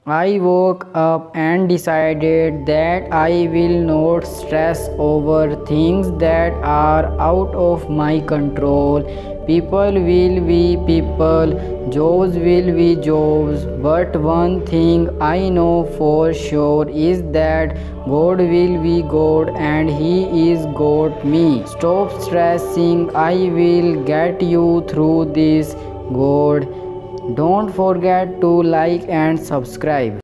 I woke up and decided that I will not stress over things that are out of my control. People will be people, jobs will be jobs, but one thing I know for sure is that God will be God and He is God me. Stop stressing, I will get you through this, God. Don't forget to like and subscribe.